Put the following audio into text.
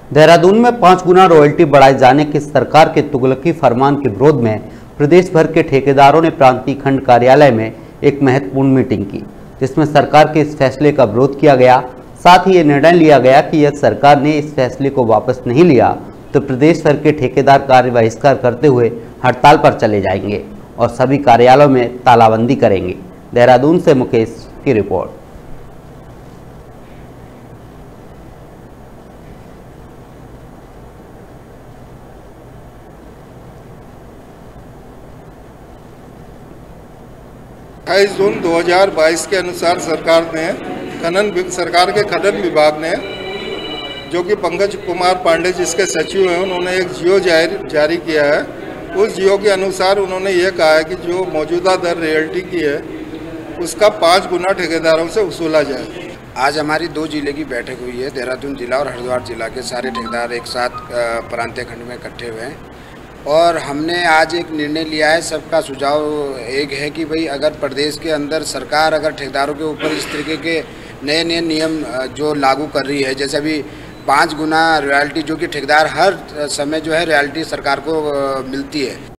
देहरादून में 5 गुना रॉयल्टी बढ़ाए जाने के सरकार के तुगलकी फरमान के विरोध में प्रदेश भर के ठेकेदारों ने प्रांतीय खंड कार्यालय में एक महत्वपूर्ण मीटिंग की, जिसमें सरकार के इस फैसले का विरोध किया गया। साथ ही ये निर्णय लिया गया कि यदि सरकार ने इस फैसले को वापस नहीं लिया तो प्रदेश भर के ठेकेदार कार्य बहिष्कार करते हुए हड़ताल पर चले जाएंगे और सभी कार्यालयों में तालाबंदी करेंगे। देहरादून से मुकेश की रिपोर्ट। 28 जून 2022 के अनुसार सरकार के खनन विभाग ने, जो कि पंकज कुमार पांडे जिसके सचिव हैं, उन्होंने एक जियो जारी किया है। उस जियो के अनुसार उन्होंने ये कहा है कि जो मौजूदा दर रॉयल्टी की है उसका 5 गुना ठेकेदारों से वसूला जाए। आज हमारी 2 जिले की बैठक हुई है। देहरादून जिला और हरिद्वार जिला के सारे ठेकेदार एक साथ प्रांतीय खंड में इकट्ठे हुए हैं और हमने आज एक निर्णय लिया है। सबका सुझाव एक है कि भाई अगर प्रदेश के अंदर सरकार अगर ठेकेदारों के ऊपर इस तरीके के नए नियम जो लागू कर रही है, जैसे अभी 5 गुना रॉयल्टी जो कि ठेकेदार हर समय जो है रॉयल्टी सरकार को मिलती है,